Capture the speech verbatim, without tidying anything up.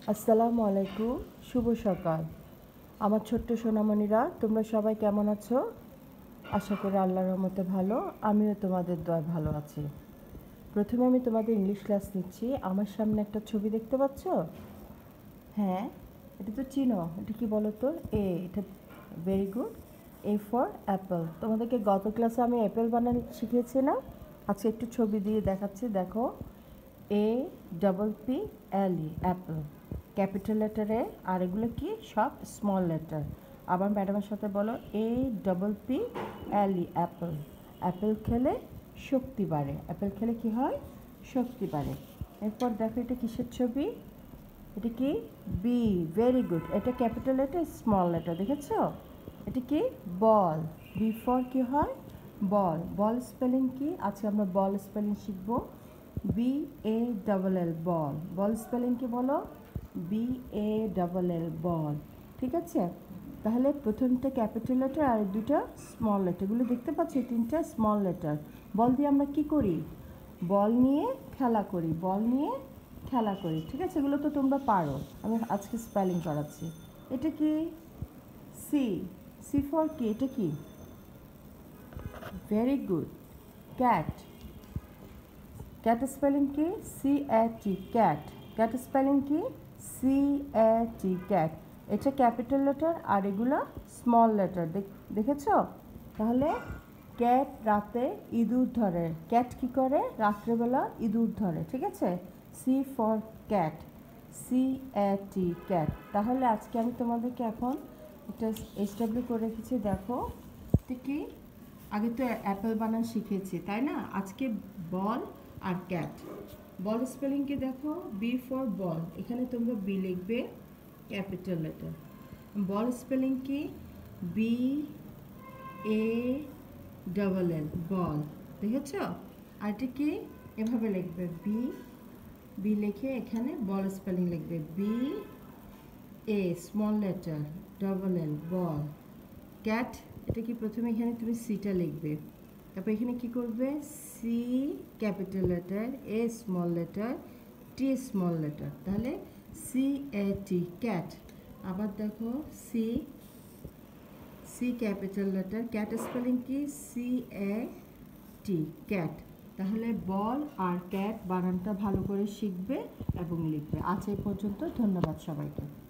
আসসালামু আলাইকুম, শুভ সকাল। আমার ছোট্ট সোনামণিরা, তোমরা সবাই কেমন আছো? আশা করি আল্লাহর রহমতে ভালো। আমিও তোমাদের দোয়ায় ভালো আছি। প্রথমে আমি তোমাদের ইংলিশ ক্লাস নিচ্ছি। আমার সামনে একটা ছবি দেখতে পাচ্ছ? হ্যাঁ, এটা তো চিনো। এটা কি বলো তো? এ, এটা very good. A for apple. তোমাদেরকে গত ক্লাসে আমি অ্যাপেল বানানো শিখিয়েছি না? আজকে একটু ছবি দিয়ে দেখাচ্ছি, দেখো। A double P L E, apple, capital লেটারে। আর এগুলো কি সব স্মল লেটার। আবার ম্যাডামের সাথে বলো, A double P L E, apple. Apple খেলে শক্তি বাড়ে। অ্যাপেল খেলে কি হয়? শক্তি বাড়ে। এরপর দেখো, এটা কিসের ছবি? এটা কি? B, very good. এটা ক্যাপিটাল লেটার, স্মল লেটার, দেখেছো? এটা কি? বল। বি ফর কি হয়? বল। বল স্পেলিং কি? আজকে আমরা বল স্পেলিং শিখবো। B A double L, ball. Ball spelling কি বলো? B A double L, ball. ঠিক আছে? তাহলে প্রথমটা ক্যাপিটাল লেটার আর দুটো স্মল লেটারগুলো দেখতে পাচ্ছি, তিনটা স্মল লেটার। বল দিয়ে আমরা কি করি? বল নিয়ে খেলা করি। বল নিয়ে খেলা করি। ঠিক আছে? এগুলো তো তোমরা পারো। আমি আজকে স্পেলিং করাচ্ছি। এটা কি? সি। সি ফর কি? এটা কি? Very good, cat. Cat spelling কি? C A T, cat. Cat spelling কি? C A T, cat. এটা ক্যাপিটাল লেটার আর এগুলো স্মল লেটার। দেখেছ? তাহলে ক্যাট রাতে ইঁদুর ধরে। ক্যাট কি করে? রাত্রেবেলা ইঁদুর ধরে। ঠিক আছে? C for cat, C A T, cat. তাহলে আজকে আমি তোমাদেরকে এখন একটা এইচ ডাব্লিউ করে রেখেছি, দেখো। ঠিক কি? আগে তো অ্যাপেল বানান শিখেছি, তাই না? আজকে বল আর ক্যাট। বল স্পেলিংকে দেখো, বি ফর বল। এখানে তোমরা বি লিখবে, ক্যাপিটাল লেটার। বল স্পেলিং কি? B A double L, ball. দেখেছ? আর এটা কি? এভাবে লিখবে, বি বি লিখে এখানে বল স্পেলিং লিখবে, B A small letter double L, ball. Cat, এটা কি? প্রথমে এখানে তুমি সিটা লিখবে, তারপর এখানে কি করবে? C capital letter, A small letter, T small letter. তাহলে সি এ টি, ক্যাট। আবার দেখো, C C capital letter, cat spelling কি? C A T, cat. তাহলে বল আর ক্যাট বানানটা ভালো করে শিখবে এবং লিখবে। আজ এই পর্যন্ত। ধন্যবাদ সবাইকে।